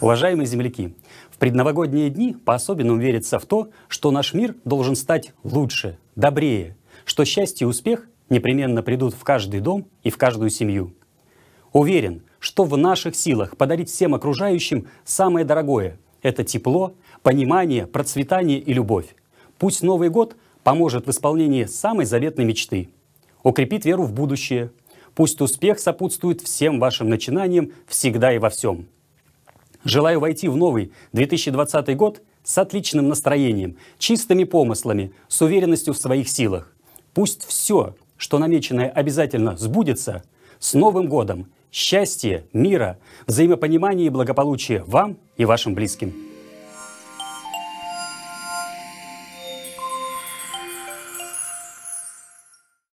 Уважаемые земляки, в предновогодние дни по-особенному верится в то, что наш мир должен стать лучше, добрее, что счастье и успех непременно придут в каждый дом и в каждую семью. Уверен, что в наших силах подарить всем окружающим самое дорогое – это тепло, понимание, процветание и любовь. Пусть Новый год поможет в исполнении самой заветной мечты, укрепит веру в будущее. Пусть успех сопутствует всем вашим начинаниям всегда и во всем. Желаю войти в новый 2020 год с отличным настроением, чистыми помыслами, с уверенностью в своих силах. Пусть все, что намеченное, обязательно сбудется. С Новым годом! Счастья, мира, взаимопонимания и благополучия вам и вашим близким!